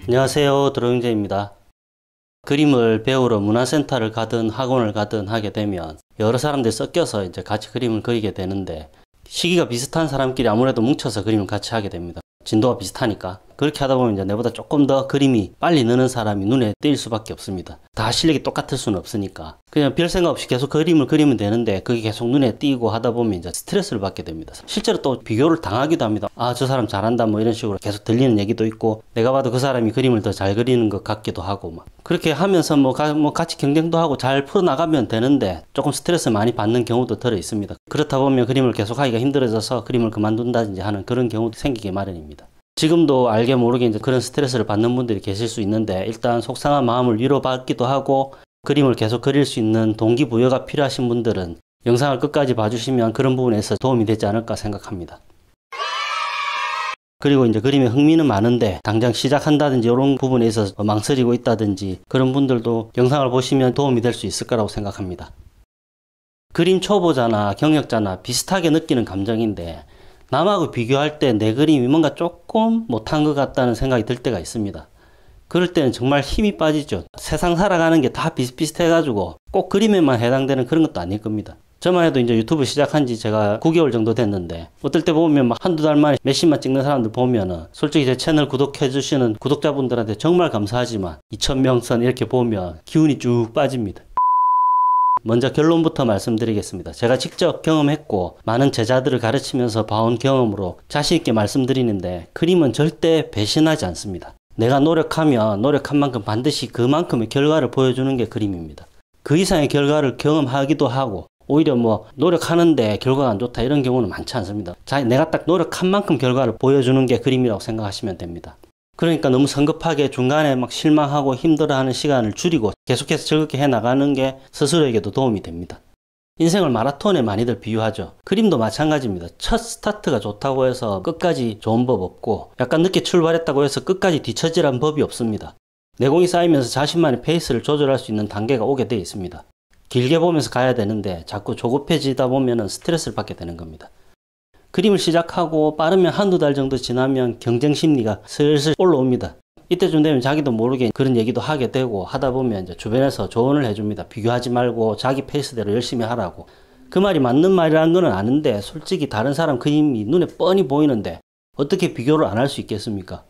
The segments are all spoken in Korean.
안녕하세요, 드로잉제입니다. 그림을 배우러 문화센터를 가든 학원을 가든 하게 되면 여러 사람들이 섞여서 이제 같이 그림을 그리게 되는데, 시기가 비슷한 사람끼리 아무래도 뭉쳐서 그림을 같이 하게 됩니다. 진도가 비슷하니까. 그렇게 하다 보면 이제 내보다 조금 더 그림이 빨리 느는 사람이 눈에 띌 수밖에 없습니다. 다 실력이 똑같을 수는 없으니까. 그냥 별 생각 없이 계속 그림을 그리면 되는데, 그게 계속 눈에 띄고 하다 보면 이제 스트레스를 받게 됩니다. 실제로 또 비교를 당하기도 합니다. 아, 저 사람 잘한다 뭐 이런 식으로 계속 들리는 얘기도 있고, 내가 봐도 그 사람이 그림을 더 잘 그리는 것 같기도 하고 막. 그렇게 하면서 뭐 같이 경쟁도 하고 잘 풀어나가면 되는데, 조금 스트레스 많이 받는 경우도 들어 있습니다. 그렇다 보면 그림을 계속 하기가 힘들어져서 그림을 그만둔다든지 하는 그런 경우도 생기기 마련입니다. 지금도 알게 모르게 이제 그런 스트레스를 받는 분들이 계실 수 있는데, 일단 속상한 마음을 위로받기도 하고 그림을 계속 그릴 수 있는 동기부여가 필요하신 분들은 영상을 끝까지 봐주시면 그런 부분에서 도움이 되지 않을까 생각합니다. 그리고 이제 그림에 흥미는 많은데 당장 시작한다든지 이런 부분에 있어서 망설이고 있다든지, 그런 분들도 영상을 보시면 도움이 될 수 있을 거라고 생각합니다. 그림 초보자나 경력자나 비슷하게 느끼는 감정인데, 남하고 비교할 때 내 그림이 뭔가 조금 못한 것 같다는 생각이 들 때가 있습니다. 그럴 때는 정말 힘이 빠지죠. 세상 살아가는 게 다 비슷비슷해가지고 꼭 그림에만 해당되는 그런 것도 아닐 겁니다. 저만 해도 이제 유튜브 시작한 지 제가 9개월 정도 됐는데, 어떨 때 보면 막 한두 달 만에 몇십만 찍는 사람들 보면은 솔직히 제 채널 구독해주시는 구독자분들한테 정말 감사하지만 2000명 선 이렇게 보면 기운이 쭉 빠집니다. 먼저 결론부터 말씀드리겠습니다. 제가 직접 경험했고 많은 제자들을 가르치면서 봐온 경험으로 자신있게 말씀드리는데, 그림은 절대 배신하지 않습니다. 내가 노력하면 노력한 만큼 반드시 그만큼의 결과를 보여주는 게 그림입니다. 그 이상의 결과를 경험하기도 하고, 오히려 뭐 노력하는데 결과가 안 좋다 이런 경우는 많지 않습니다. 내가 딱 노력한 만큼 결과를 보여주는 게 그림이라고 생각하시면 됩니다. 그러니까 너무 성급하게 중간에 막 실망하고 힘들어하는 시간을 줄이고 계속해서 즐겁게 해나가는 게 스스로에게도 도움이 됩니다. 인생을 마라톤에 많이들 비유하죠. 그림도 마찬가지입니다. 첫 스타트가 좋다고 해서 끝까지 좋은 법 없고, 약간 늦게 출발했다고 해서 끝까지 뒤처지란 법이 없습니다. 내공이 쌓이면서 자신만의 페이스를 조절할 수 있는 단계가 오게 되어 있습니다. 길게 보면서 가야 되는데 자꾸 조급해지다 보면 스트레스를 받게 되는 겁니다. 그림을 시작하고 빠르면 한두 달 정도 지나면 경쟁 심리가 슬슬 올라옵니다. 이때쯤 되면 자기도 모르게 그런 얘기도 하게 되고, 하다 보면 이제 주변에서 조언을 해줍니다. 비교하지 말고 자기 페이스대로 열심히 하라고. 그 말이 맞는 말이라는 거는 아는데, 솔직히 다른 사람 그림이 눈에 뻔히 보이는데 어떻게 비교를 안 할 수 있겠습니까?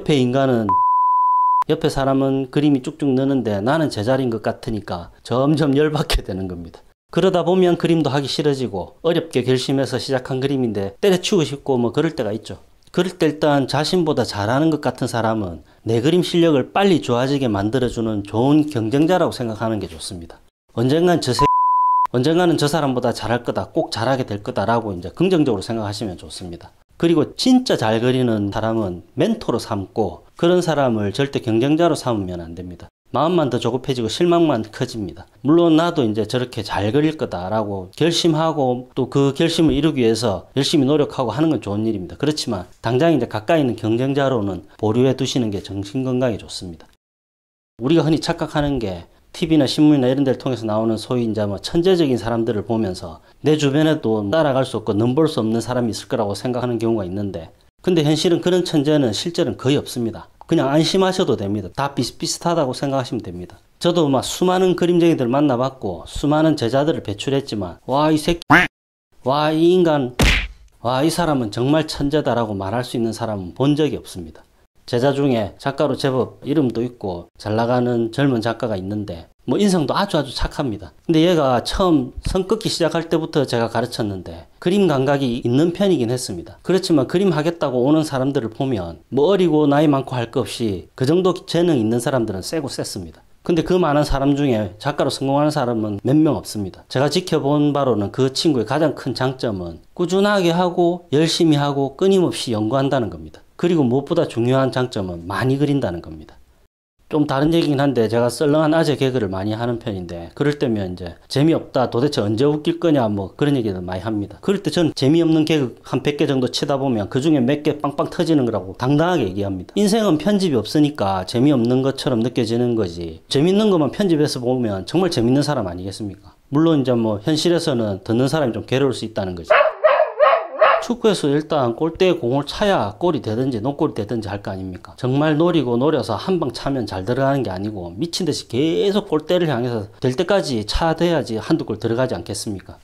옆에 사람은 그림이 쭉쭉 느는데 나는 제자리인 것 같으니까 점점 열받게 되는 겁니다. 그러다 보면 그림도 하기 싫어지고, 어렵게 결심해서 시작한 그림인데 때려치우고 싶고 뭐 그럴 때가 있죠. 그럴 때 일단 자신보다 잘하는 것 같은 사람은 내 그림 실력을 빨리 좋아지게 만들어주는 좋은 경쟁자라고 생각하는 게 좋습니다. 언젠가는 저 사람보다 잘할 거다, 꼭 잘하게 될 거다라고 이제 긍정적으로 생각하시면 좋습니다. 그리고 진짜 잘 그리는 사람은 멘토로 삼고, 그런 사람을 절대 경쟁자로 삼으면 안 됩니다. 마음만 더 조급해지고 실망만 커집니다. 물론 나도 이제 저렇게 잘 그릴 거다라고 결심하고 또 그 결심을 이루기 위해서 열심히 노력하고 하는 건 좋은 일입니다. 그렇지만 당장 이제 가까이 있는 경쟁자로는 보류해 두시는 게 정신건강에 좋습니다. 우리가 흔히 착각하는 게, TV나 신문이나 이런 데를 통해서 나오는 소위 이제 뭐 천재적인 사람들을 보면서 내 주변에도 따라갈 수 없고 넘볼 수 없는 사람이 있을 거라고 생각하는 경우가 있는데, 근데 현실은 그런 천재는 실제로는 거의 없습니다. 그냥 안심하셔도 됩니다. 다 비슷비슷하다고 생각하시면 됩니다. 저도 막 수많은 그림쟁이들 만나봤고 수많은 제자들을 배출했지만, 이 사람은 정말 천재다라고 말할 수 있는 사람은 본 적이 없습니다. 제자 중에 작가로 제법 이름도 있고 잘 나가는 젊은 작가가 있는데, 뭐 인성도 아주 착합니다. 근데 얘가 처음 선 긋기 시작할 때부터 제가 가르쳤는데 그림 감각이 있는 편이긴 했습니다. 그렇지만 그림 하겠다고 오는 사람들을 보면 뭐 어리고 나이 많고 할 것 없이 그 정도 재능 있는 사람들은 세고 셌습니다. 근데 그 많은 사람 중에 작가로 성공하는 사람은 몇 명 없습니다. 제가 지켜본 바로는 그 친구의 가장 큰 장점은 꾸준하게 하고 열심히 하고 끊임없이 연구한다는 겁니다. 그리고 무엇보다 중요한 장점은 많이 그린다는 겁니다. 좀 다른 얘기긴 한데, 제가 썰렁한 아재 개그를 많이 하는 편인데, 그럴 때면 이제 재미없다, 도대체 언제 웃길 거냐 뭐 그런 얘기를 많이 합니다. 그럴 때 저는 재미없는 개그 한 100개 정도 치다 보면 그 중에 몇 개 빵빵 터지는 거라고 당당하게 얘기합니다. 인생은 편집이 없으니까 재미없는 것처럼 느껴지는 거지, 재밌는 것만 편집해서 보면 정말 재밌는 사람 아니겠습니까? 물론 이제 뭐 현실에서는 듣는 사람이 좀 괴로울 수 있다는 거지. 축구에서 일단 골대에 공을 차야 골이 되든지 노골이 되든지 할 거 아닙니까? 정말 노리고 노려서 한 방 차면 잘 들어가는 게 아니고 미친 듯이 계속 골대를 향해서 될 때까지 차돼야지 한두 골 들어가지 않겠습니까?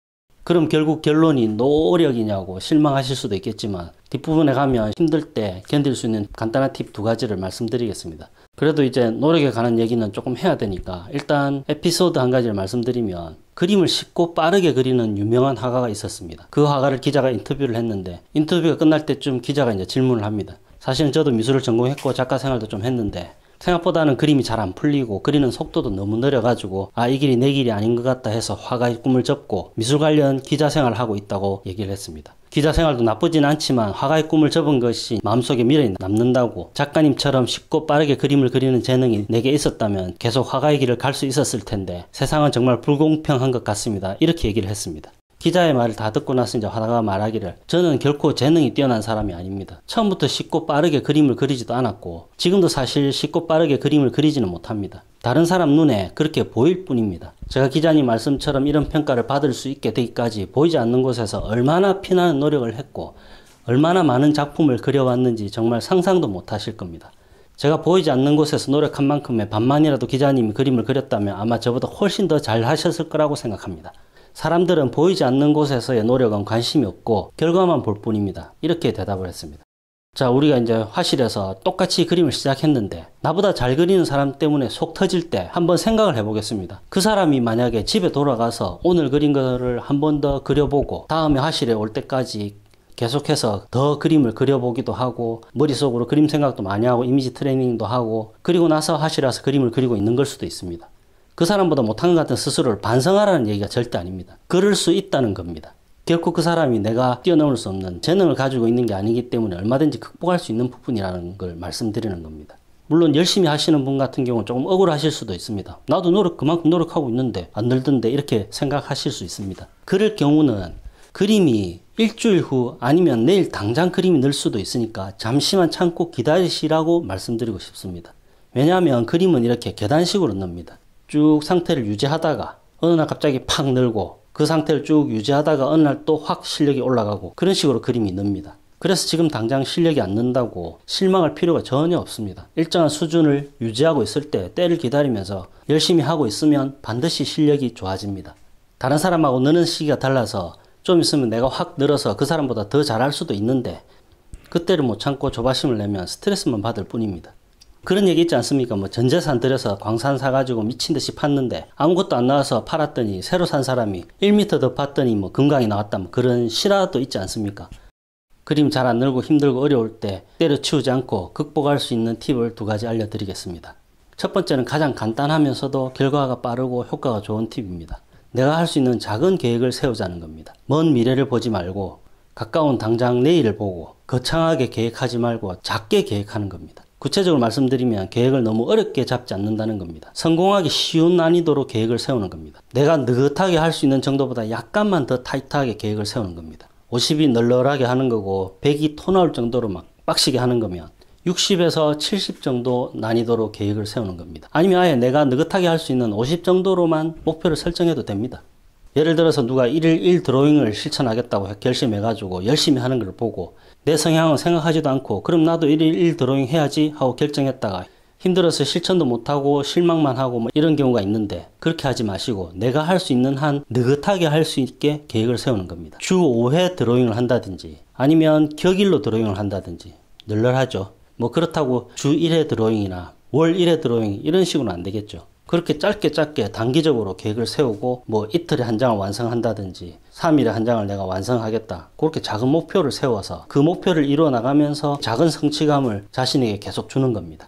그럼 결국 결론이 노력이냐고 실망하실 수도 있겠지만 뒷부분에 가면 힘들 때 견딜 수 있는 간단한 팁 2가지를 말씀드리겠습니다. 그래도 이제 노력에 관한 얘기는 조금 해야 되니까 일단 에피소드 한 가지를 말씀드리면 그림을 쉽고 빠르게 그리는 유명한 화가가 있었습니다. 그 화가를 기자가 인터뷰를 했는데 인터뷰가 끝날 때쯤 기자가 이제 질문을 합니다. 사실은 저도 미술을 전공했고 작가 생활도 좀 했는데 생각보다는 그림이 잘 안 풀리고 그리는 속도도 너무 느려가지고 이 길이 내 길이 아닌 것 같다 해서 화가의 꿈을 접고 미술 관련 기자 생활을 하고 있다고 얘기를 했습니다. 기자 생활도 나쁘진 않지만 화가의 꿈을 접은 것이 마음속에 미련이 남는다고, 작가님처럼 쉽고 빠르게 그림을 그리는 재능이 내게 있었다면 계속 화가의 길을 갈 수 있었을 텐데 세상은 정말 불공평한 것 같습니다. 이렇게 얘기를 했습니다. 기자의 말을 다 듣고 나서 이제 화가가 말하기를, 저는 결코 재능이 뛰어난 사람이 아닙니다. 처음부터 쉽고 빠르게 그림을 그리지도 않았고 지금도 사실 쉽고 빠르게 그림을 그리지는 못합니다. 다른 사람 눈에 그렇게 보일 뿐입니다. 제가 기자님 말씀처럼 이런 평가를 받을 수 있게 되기까지 보이지 않는 곳에서 얼마나 피나는 노력을 했고 얼마나 많은 작품을 그려왔는지 정말 상상도 못하실 겁니다. 제가 보이지 않는 곳에서 노력한 만큼의 반만이라도 기자님이 그림을 그렸다면 아마 저보다 훨씬 더 잘 하셨을 거라고 생각합니다. 사람들은 보이지 않는 곳에서의 노력은 관심이 없고 결과만 볼 뿐입니다. 이렇게 대답을 했습니다. 자, 우리가 이제 화실에서 똑같이 그림을 시작했는데 나보다 잘 그리는 사람 때문에 속 터질 때 한번 생각을 해보겠습니다. 그 사람이 만약에 집에 돌아가서 오늘 그린 거를 한 번 더 그려보고 다음에 화실에 올 때까지 계속해서 더 그림을 그려보기도 하고 머릿속으로 그림 생각도 많이 하고 이미지 트레이닝도 하고 그리고 나서 화실에 와서 그림을 그리고 있는 걸 수도 있습니다. 그 사람보다 못한 것 같은 스스로를 반성하라는 얘기가 절대 아닙니다. 그럴 수 있다는 겁니다. 결코 그 사람이 내가 뛰어넘을 수 없는 재능을 가지고 있는 게 아니기 때문에 얼마든지 극복할 수 있는 부분이라는 걸 말씀드리는 겁니다. 물론 열심히 하시는 분 같은 경우는 조금 억울하실 수도 있습니다. 나도 그만큼 노력하고 있는데 안 늘던데 이렇게 생각하실 수 있습니다. 그럴 경우는 그림이 일주일 후 아니면 내일 당장 그림이 늘 수도 있으니까 잠시만 참고 기다리시라고 말씀드리고 싶습니다. 왜냐하면 그림은 이렇게 계단식으로 늡니다. 쭉 상태를 유지하다가 어느 날 갑자기 팍 늘고 그 상태를 쭉 유지하다가 어느 날 또 확 실력이 올라가고 그런 식으로 그림이 늡니다. 그래서 지금 당장 실력이 안 는다고 실망할 필요가 전혀 없습니다. 일정한 수준을 유지하고 있을 때 때를 기다리면서 열심히 하고 있으면 반드시 실력이 좋아집니다. 다른 사람하고 느는 시기가 달라서 좀 있으면 내가 확 늘어서 그 사람보다 더 잘할 수도 있는데 그때를 못 참고 조바심을 내면 스트레스만 받을 뿐입니다. 그런 얘기 있지 않습니까? 뭐 전 재산 들여서 광산 사가지고 미친 듯이 팠는데 아무것도 안 나와서 팔았더니 새로 산 사람이 1m 더 팠더니 뭐 금강이 나왔다, 뭐 그런 실화도 있지 않습니까? 그림 잘 안 늘고 힘들고 어려울 때 때려치우지 않고 극복할 수 있는 팁을 2가지 알려드리겠습니다. 첫 번째는 가장 간단하면서도 결과가 빠르고 효과가 좋은 팁입니다. 내가 할 수 있는 작은 계획을 세우자는 겁니다. 먼 미래를 보지 말고 가까운 당장 내일을 보고 거창하게 계획하지 말고 작게 계획하는 겁니다. 구체적으로 말씀드리면 계획을 너무 어렵게 잡지 않는다는 겁니다. 성공하기 쉬운 난이도로 계획을 세우는 겁니다. 내가 느긋하게 할 수 있는 정도보다 약간만 더 타이트하게 계획을 세우는 겁니다. 50이 널널하게 하는 거고 100이 토 나올 정도로 막 빡시게 하는 거면 60에서 70 정도 난이도로 계획을 세우는 겁니다. 아니면 아예 내가 느긋하게 할 수 있는 50 정도로만 목표를 설정해도 됩니다. 예를 들어서 누가 1일 1 드로잉을 실천하겠다고 결심해가지고 열심히 하는 걸 보고 내 성향은 생각하지도 않고 그럼 나도 1일 1 드로잉 해야지 하고 결정했다가 힘들어서 실천도 못하고 실망만 하고 뭐 이런 경우가 있는데, 그렇게 하지 마시고 내가 할 수 있는 한 느긋하게 할 수 있게 계획을 세우는 겁니다. 주 5회 드로잉을 한다든지 아니면 격일로 드로잉을 한다든지 널널하죠. 뭐 그렇다고 주 1회 드로잉이나 월 1회 드로잉 이런 식으로는 안 되겠죠. 그렇게 짧게 단기적으로 계획을 세우고 뭐 이틀에 한 장을 완성한다든지 3일에 한 장을 내가 완성하겠다, 그렇게 작은 목표를 세워서 그 목표를 이루어 나가면서 작은 성취감을 자신에게 계속 주는 겁니다.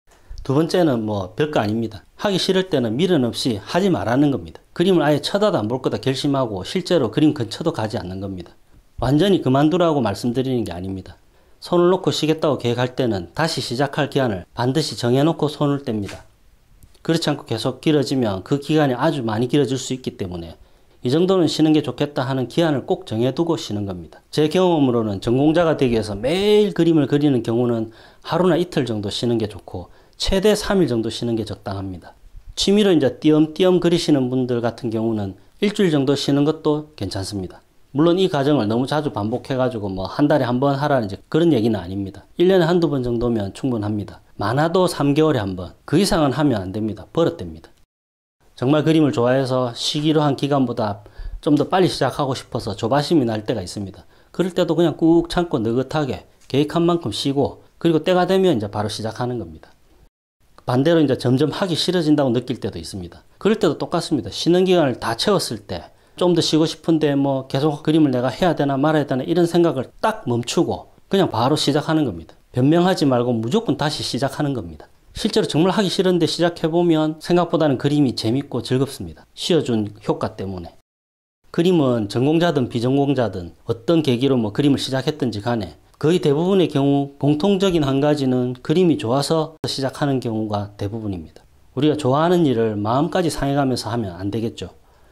2번째는 뭐 별거 아닙니다. 하기 싫을 때는 미련 없이 하지 말라는 겁니다. 그림을 아예 쳐다도 안 볼 거다 결심하고 실제로 그림 근처도 가지 않는 겁니다. 완전히 그만두라고 말씀드리는 게 아닙니다. 손을 놓고 쉬겠다고 계획할 때는 다시 시작할 기한을 반드시 정해놓고 손을 뗍니다. 그렇지 않고 계속 길어지면 그 기간이 아주 많이 길어질 수 있기 때문에 이 정도는 쉬는 게 좋겠다 하는 기한을 꼭 정해두고 쉬는 겁니다. 제 경험으로는 전공자가 되기 위해서 매일 그림을 그리는 경우는 하루나 이틀 정도 쉬는 게 좋고 최대 3일 정도 쉬는 게 적당합니다. 취미로 이제 띄엄띄엄 그리시는 분들 같은 경우는 일주일 정도 쉬는 것도 괜찮습니다. 물론 이 과정을 너무 자주 반복해가지고 뭐 한 달에 한 번 하라는 이제 그런 얘기는 아닙니다. 1년에 한두 번 정도면 충분합니다. 많아도 3개월에 한 번. 그 이상은 하면 안 됩니다. 버릇됩니다. 정말 그림을 좋아해서 시기로 한 기간보다 좀 더 빨리 시작하고 싶어서 조바심이 날 때가 있습니다. 그럴 때도 그냥 꾹 참고 느긋하게 계획한 만큼 쉬고 그리고 때가 되면 이제 바로 시작하는 겁니다. 반대로 이제 점점 하기 싫어진다고 느낄 때도 있습니다. 그럴 때도 똑같습니다. 쉬는 기간을 다 채웠을 때 좀 더 쉬고 싶은데 뭐 계속 그림을 내가 해야 되나 말아야 되나 이런 생각을 딱 멈추고 그냥 바로 시작하는 겁니다. 변명하지 말고 무조건 다시 시작하는 겁니다. 실제로 정말 하기 싫은데 시작해보면 생각보다는 그림이 재밌고 즐겁습니다. 쉬어준 효과 때문에. 그림은 전공자든 비전공자든 어떤 계기로 뭐 그림을 시작했든지 간에 거의 대부분의 경우 공통적인 한 가지는 그림이 좋아서 시작하는 경우가 대부분입니다. 우리가 좋아하는 일을 마음까지 상해가면서 하면 안 되겠죠.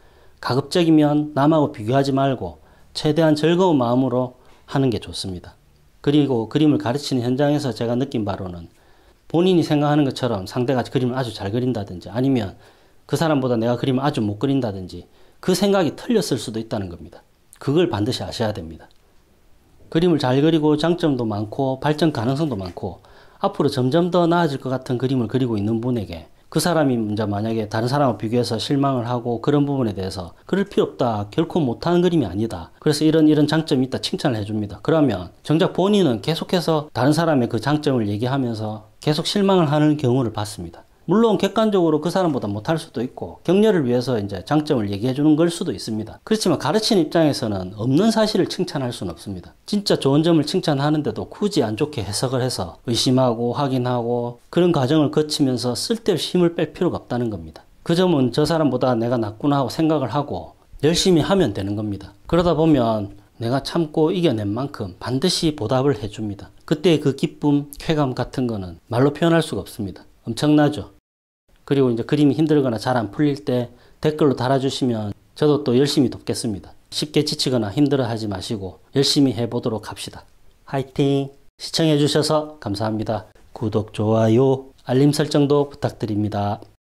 가급적이면 남하고 비교하지 말고 최대한 즐거운 마음으로 하는 게 좋습니다. 그리고 그림을 가르치는 현장에서 제가 느낀 바로는 본인이 생각하는 것처럼 상대가 그림을 아주 잘 그린다든지 아니면 그 사람보다 내가 그림을 아주 못 그린다든지 그 생각이 틀렸을 수도 있다는 겁니다. 그걸 반드시 아셔야 됩니다. 그림을 잘 그리고 장점도 많고 발전 가능성도 많고 앞으로 점점 더 나아질 것 같은 그림을 그리고 있는 분에게 그 사람이 이제 만약에 다른 사람과 비교해서 실망을 하고 그런 부분에 대해서 그럴 필요 없다. 결코 못하는 그림이 아니다. 그래서 이런 장점이 있다. 칭찬을 해줍니다. 그러면 정작 본인은 계속해서 다른 사람의 그 장점을 얘기하면서 계속 실망을 하는 경우를 봤습니다. 물론 객관적으로 그 사람보다 못할 수도 있고 격려를 위해서 이제 장점을 얘기해 주는 걸 수도 있습니다. 그렇지만 가르치는 입장에서는 없는 사실을 칭찬할 수는 없습니다. 진짜 좋은 점을 칭찬하는데도 굳이 안 좋게 해석을 해서 의심하고 확인하고 그런 과정을 거치면서 쓸데없이 힘을 뺄 필요가 없다는 겁니다. 그 점은 저 사람보다 내가 낫구나 하고 생각을 하고 열심히 하면 되는 겁니다. 그러다 보면 내가 참고 이겨낸 만큼 반드시 보답을 해줍니다. 그때의 그 기쁨, 쾌감 같은 거는 말로 표현할 수가 없습니다. 엄청나죠? 그리고 이제 그림이 힘들거나 잘 안 풀릴 때 댓글로 달아주시면 저도 또 열심히 돕겠습니다. 쉽게 지치거나 힘들어하지 마시고 열심히 해보도록 합시다. 화이팅! 시청해주셔서 감사합니다. 구독, 좋아요, 알림 설정도 부탁드립니다.